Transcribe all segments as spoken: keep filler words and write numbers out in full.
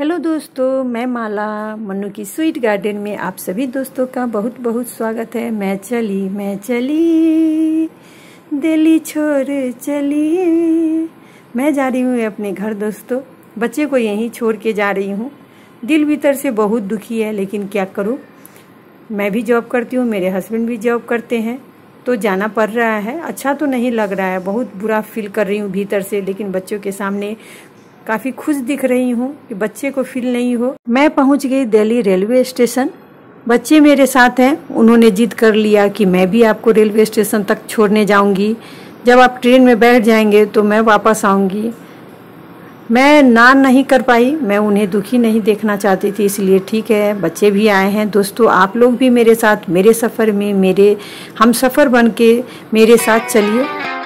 Hello दोस्तों, मैं माला मन्नू की स्वीट गार्डन में आप सभी दोस्तों का बहुत बहुत स्वागत है। मैं चली मैं चली दिल्ली छोड़ चली। मैं जा रही हूँ अपने घर दोस्तों, बच्चे को यहीं छोड़ के जा रही हूँ। दिल भीतर से बहुत दुखी है, लेकिन क्या करूँ, मैं भी जॉब करती हूँ, मेरे हस्बैंड भी जॉब करते हैं, तो जाना पड़ रहा है। अच्छा तो नहीं लग रहा है, बहुत बुरा फील कर रही हूँ भीतर से, लेकिन बच्चों के सामने काफ़ी खुश दिख रही हूँ कि बच्चे को फील नहीं हो। मैं पहुँच गई दिल्ली रेलवे स्टेशन। बच्चे मेरे साथ हैं, उन्होंने जिद कर लिया कि मैं भी आपको रेलवे स्टेशन तक छोड़ने जाऊँगी। जब आप ट्रेन में बैठ जाएंगे तो मैं वापस आऊँगी। मैं ना नहीं कर पाई, मैं उन्हें दुखी नहीं देखना चाहती थी, इसलिए ठीक है, बच्चे भी आए हैं। दोस्तों, आप लोग भी मेरे साथ मेरे सफ़र में मेरे हम सफ़र बन के मेरे साथ चलिए।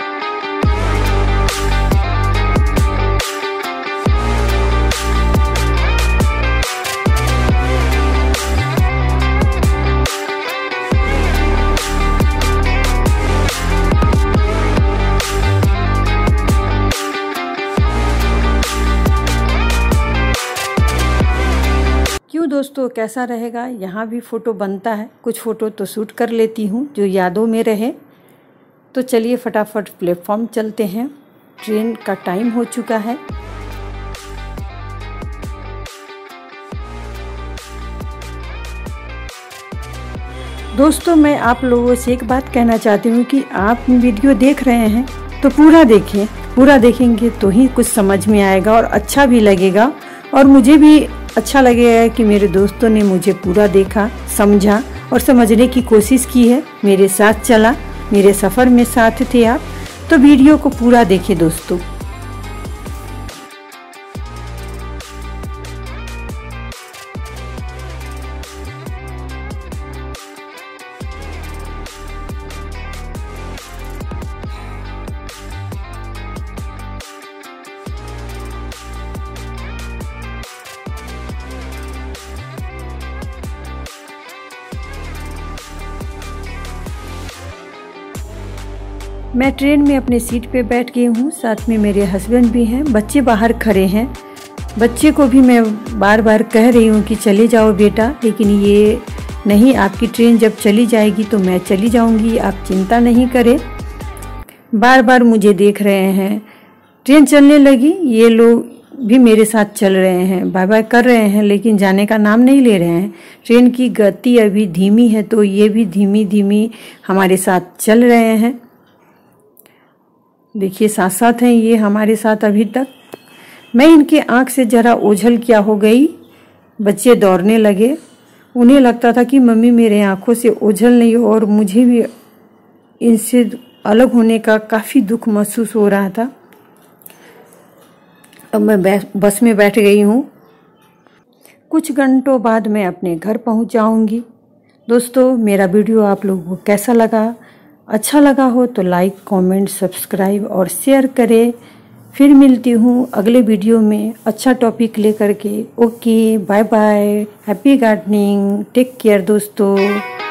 क्यों दोस्तों, कैसा रहेगा? यहाँ भी फ़ोटो बनता है, कुछ फ़ोटो तो शूट कर लेती हूँ जो यादों में रहे। तो चलिए फटाफट प्लेटफॉर्म चलते हैं, ट्रेन का टाइम हो चुका है। दोस्तों, मैं आप लोगों से एक बात कहना चाहती हूँ कि आप वीडियो देख रहे हैं तो पूरा देखें। पूरा देखेंगे तो ही कुछ समझ में आएगा और अच्छा भी लगेगा, और मुझे भी अच्छा लगेगा कि मेरे दोस्तों ने मुझे पूरा देखा, समझा और समझने की कोशिश की है, मेरे साथ चला, मेरे सफ़र में साथ थे आप। तो वीडियो को पूरा देखें दोस्तों। मैं ट्रेन में अपनी सीट पे बैठ गई हूँ, साथ में मेरे हस्बैंड भी हैं, बच्चे बाहर खड़े हैं। बच्चे को भी मैं बार बार कह रही हूँ कि चले जाओ बेटा, लेकिन ये नहीं, आपकी ट्रेन जब चली जाएगी तो मैं चली जाऊँगी, आप चिंता नहीं करें। बार बार मुझे देख रहे हैं। ट्रेन चलने लगी, ये लोग भी मेरे साथ चल रहे हैं, बाय बाय कर रहे हैं, लेकिन जाने का नाम नहीं ले रहे हैं। ट्रेन की गति अभी धीमी है, तो ये भी धीमी धीमी हमारे साथ चल रहे हैं। देखिए, साथ साथ हैं ये हमारे साथ अभी तक। मैं इनके आंख से जरा ओझल क्या हो गई। बच्चे दौड़ने लगे, उन्हें लगता था कि मम्मी मेरे आंखों से ओझल नहीं हो, और मुझे भी इनसे अलग होने का काफ़ी दुख महसूस हो रहा था। अब मैं बस में बैठ गई हूँ। कुछ घंटों बाद मैं अपने घर पहुँच जाऊँगी। दोस्तों, मेरा वीडियो आप लोगों को कैसा लगा? अच्छा लगा हो तो लाइक, कमेंट, सब्सक्राइब और शेयर करें। फिर मिलती हूँ अगले वीडियो में अच्छा टॉपिक लेकर के। Okay, bye bye, happy gardening, take care दोस्तों।